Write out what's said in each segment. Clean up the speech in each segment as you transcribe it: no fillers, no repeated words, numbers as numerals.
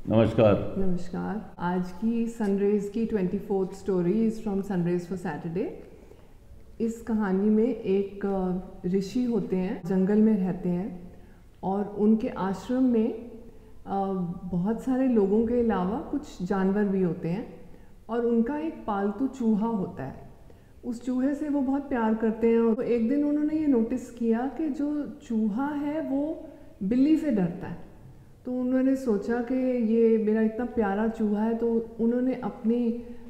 नमस्कार। नमस्कार। आज की सनरेज की 24th story is from Sunrays for Saturday. इस कहानी में एक ऋषि होते हैं, जंगल में रहते हैं और उनके आश्रम में बहुत सारे लोगों के अलावा कुछ जानवर भी होते हैं और उनका एक पालतू चूहा होता है। उस चूहे से वो बहुत प्यार करते हैं। तो एक दिन उन्होंने ये नोटिस किया कि जो चूहा है वो बिल्ली से डरता है। तो उन्होंने सोचा कि ये मेरा इतना प्यारा चूहा है, तो उन्होंने अपनी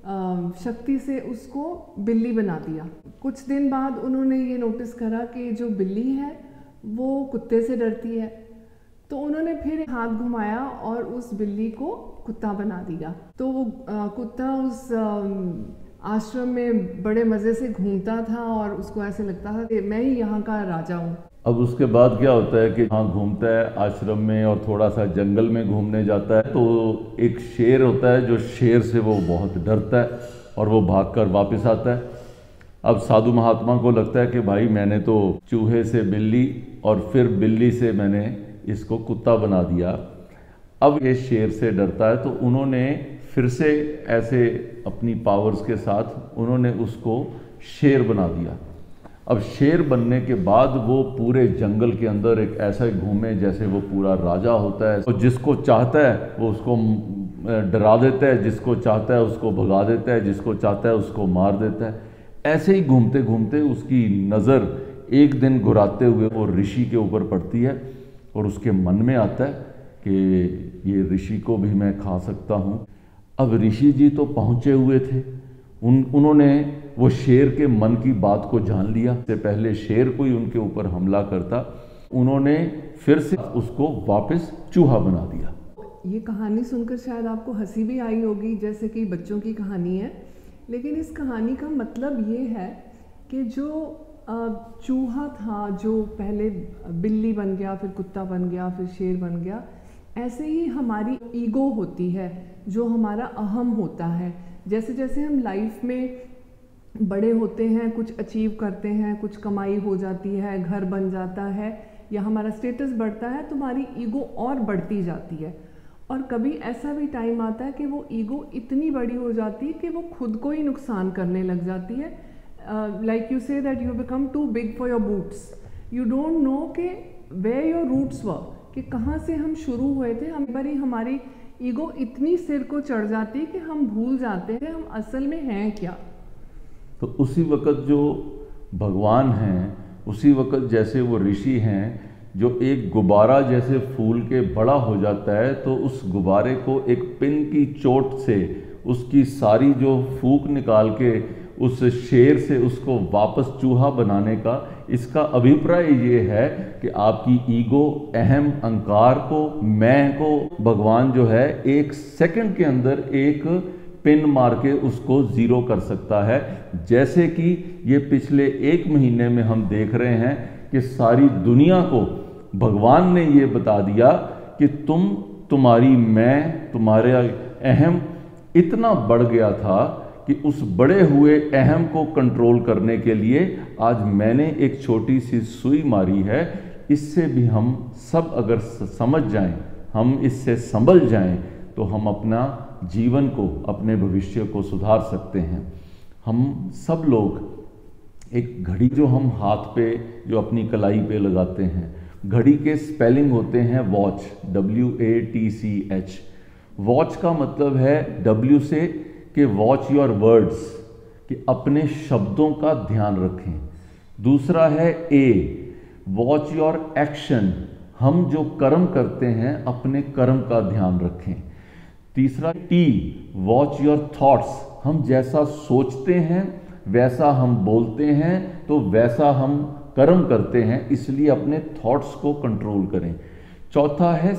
शक्ति से उसको बिल्ली बना दिया। कुछ दिन बाद उन्होंने ये नोटिस करा कि जो बिल्ली है वो कुत्ते से डरती है। तो उन्होंने फिर हाथ घुमाया और उस बिल्ली को कुत्ता बना दिया। तो वो कुत्ता उस आश्रम में बड़े मज़े से घूमता था और उसको ऐसे लगता था कि मैं ही यहाँ का राजा हूँ। अब उसके बाद क्या होता है कि हाँ, घूमता है आश्रम में और थोड़ा सा जंगल में घूमने जाता है तो एक शेर होता है, जो शेर से वो बहुत डरता है और वो भागकर वापस आता है। अब साधु महात्मा को लगता है कि भाई मैंने तो चूहे से बिल्ली और फिर बिल्ली से मैंने इसको कुत्ता बना दिया, अब ये शेर से डरता है। तो उन्होंने फिर से ऐसे अपनी पावर्स के साथ उन्होंने उसको शेर बना दिया। अब शेर बनने के बाद वो पूरे जंगल के अंदर एक ऐसा घूमे जैसे वो पूरा राजा होता है और जिसको चाहता है वो उसको डरा देता है, जिसको चाहता है उसको भगा देता है, जिसको चाहता है उसको मार देता है। ऐसे ही घूमते घूमते उसकी नज़र एक दिन घुराते हुए वो ऋषि के ऊपर पड़ती है और उसके मन में आता है कि ये ऋषि को भी मैं खा सकता हूँ। अब ऋषि जी तो पहुँचे हुए थे, उन्होंने वो शेर के मन की बात को जान लिया। इससे पहले शेर कोई उनके ऊपर हमला करता, उन्होंने फिर से उसको वापस चूहा बना दिया। ये कहानी सुनकर शायद आपको हंसी भी आई होगी, जैसे कि बच्चों की कहानी है, लेकिन इस कहानी का मतलब ये है कि जो चूहा था, जो पहले बिल्ली बन गया, फिर कुत्ता बन गया, फिर शेर बन गया, ऐसे ही हमारी ईगो होती है, जो हमारा अहम होता है। जैसे जैसे हम लाइफ में बड़े होते हैं, कुछ अचीव करते हैं, कुछ कमाई हो जाती है, घर बन जाता है या हमारा स्टेटस बढ़ता है, तो हमारी ईगो और बढ़ती जाती है। और कभी ऐसा भी टाइम आता है कि वो ईगो इतनी बड़ी हो जाती है कि वो खुद को ही नुकसान करने लग जाती है। Like you say that you become too big for your boots. You don't know कि वेयर योर रूट्स वर, कि कहाँ से हम शुरू हुए थे। हमारी ईगो इतनी सिर को चढ़ जाती है कि हम भूल जाते हैं हम असल में हैं क्या। तो उसी वक़्त जो भगवान हैं, उसी वक़्त जैसे वो ऋषि हैं, जो एक गुब्बारा जैसे फूल के बड़ा हो जाता है तो उस गुब्बारे को एक पिन की चोट से उसकी सारी जो फूंक निकाल के उस शेर से उसको वापस चूहा बनाने का, इसका अभिप्राय ये है कि आपकी ईगो, अहम, अहंकार को, मैं को भगवान जो है एक सेकंड के अंदर एक पिन मार के उसको ज़ीरो कर सकता है। जैसे कि ये पिछले एक महीने में हम देख रहे हैं कि सारी दुनिया को भगवान ने ये बता दिया कि तुम्हारी मैं, तुम्हारा अहम इतना बढ़ गया था कि उस बड़े हुए अहम को कंट्रोल करने के लिए आज मैंने एक छोटी सी सुई मारी है। इससे भी हम सब अगर समझ जाएं, हम इससे संभल जाएं, तो हम अपना जीवन को, अपने भविष्य को सुधार सकते हैं। हम सब लोग एक घड़ी जो हम हाथ पे, जो अपनी कलाई पे लगाते हैं, घड़ी के स्पेलिंग होते हैं वॉच, WATCH। वॉच का मतलब है W से कि वॉच योर वर्ड्स, कि अपने शब्दों का ध्यान रखें। दूसरा है A, वॉच योर एक्शन, हम जो कर्म करते हैं अपने कर्म का ध्यान रखें। तीसरा T, वॉच योर थॉट्स, हम जैसा सोचते हैं वैसा हम बोलते हैं तो वैसा हम कर्म करते हैं, इसलिए अपने थॉट्स को कंट्रोल करें। चौथा है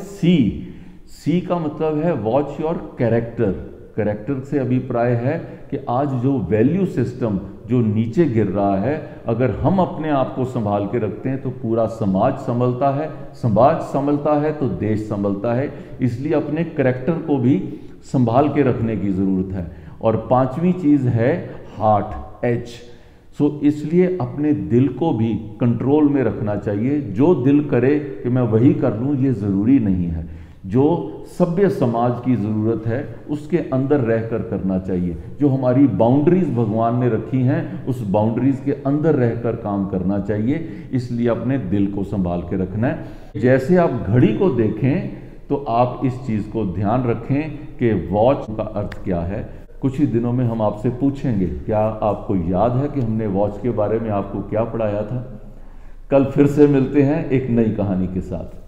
C का मतलब है वॉच योर कैरेक्टर। कैरेक्टर से अभिप्राय है कि आज जो वैल्यू सिस्टम जो नीचे गिर रहा है, अगर हम अपने आप को संभाल के रखते हैं तो पूरा समाज संभलता है, समाज संभलता है तो देश संभलता है। इसलिए अपने कैरेक्टर को भी संभाल के रखने की ज़रूरत है। और पांचवी चीज़ है हार्ट, H। इसलिए अपने दिल को भी कंट्रोल में रखना चाहिए। जो दिल करे कि मैं वही कर लूँ, ये ज़रूरी नहीं है। जो सभ्य समाज की ज़रूरत है उसके अंदर रहकर करना चाहिए। जो हमारी बाउंड्रीज भगवान ने रखी हैं उस बाउंड्रीज के अंदर रहकर काम करना चाहिए। इसलिए अपने दिल को संभाल के रखना है। जैसे आप घड़ी को देखें तो आप इस चीज़ को ध्यान रखें कि वॉच का अर्थ क्या है। कुछ ही दिनों में हम आपसे पूछेंगे, क्या आपको याद है कि हमने वॉच के बारे में आपको क्या पढ़ाया था? कल फिर से मिलते हैं एक नई कहानी के साथ।